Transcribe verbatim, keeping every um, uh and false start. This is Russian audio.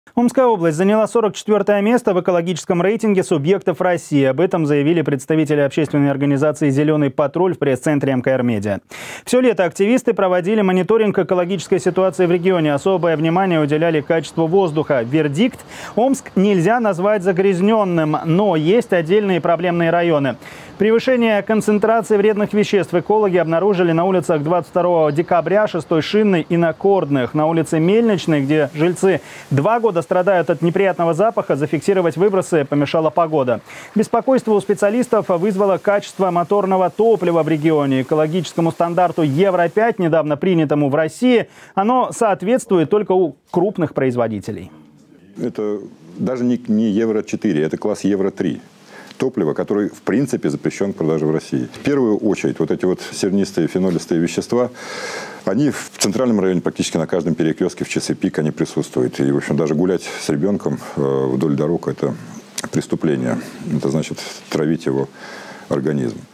Омская область заняла сорок четвёртое место в экологическом рейтинге субъектов России. Об этом заявили представители общественной организации «Зеленый патруль» в пресс-центре эм ка эр Медиа. Все лето активисты проводили мониторинг экологической ситуации в регионе. Особое внимание уделяли качеству воздуха. Вердикт: Омск нельзя назвать загрязненным, но есть отдельные проблемные районы. Превышение концентрации вредных веществ экологи обнаружили на улицах двадцать второго декабря, шестой Шинной и на Кордных. На улице Мельничной, где жильцы два года страдают от неприятного запаха, зафиксировать выбросы помешала погода. Беспокойство у специалистов вызвало качество моторного топлива в регионе. Экологическому стандарту евро пять, недавно принятому в России, оно соответствует только у крупных производителей. Это даже не, не евро четыре, это класс евро три. Топлива, который в принципе запрещен к продаже в России. В первую очередь вот эти вот сернистые фенолистые вещества, они в центральном районе практически на каждом перекрестке в часы пик они присутствуют. И, в общем, даже гулять с ребенком вдоль дорог – это преступление. Это значит травить его организм.